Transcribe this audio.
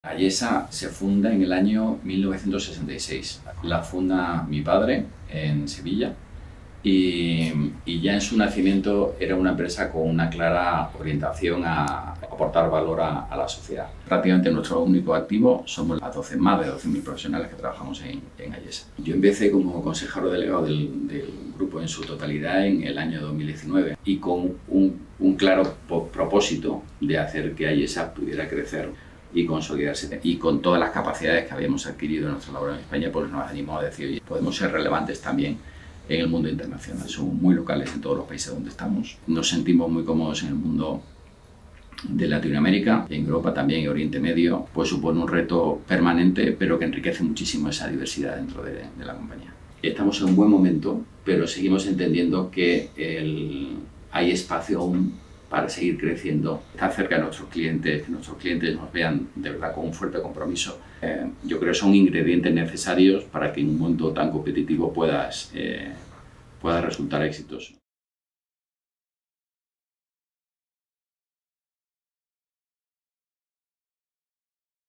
Ayesa se funda en el año 1966. La funda mi padre en Sevilla y ya en su nacimiento era una empresa con una clara orientación a aportar valor a la sociedad. Prácticamente nuestro único activo somos más de 12.000 profesionales que trabajamos en Ayesa. Yo empecé como consejero delegado del grupo en su totalidad en el año 2019 y con un claro propósito de hacer que Ayesa pudiera crecer y consolidarse. Y con todas las capacidades que habíamos adquirido en nuestra labor en España, pues nos animamos a decir, oye, podemos ser relevantes también en el mundo internacional. Somos muy locales en todos los países donde estamos. Nos sentimos muy cómodos en el mundo de Latinoamérica, en Europa también y Oriente Medio, pues supone un reto permanente, pero que enriquece muchísimo esa diversidad dentro de la compañía. Estamos en un buen momento, pero seguimos entendiendo que hay espacio aún para seguir creciendo, estar cerca de nuestros clientes, que nuestros clientes nos vean de verdad con un fuerte compromiso. Yo creo que son ingredientes necesarios para que en un mundo tan competitivo puedas resultar exitoso.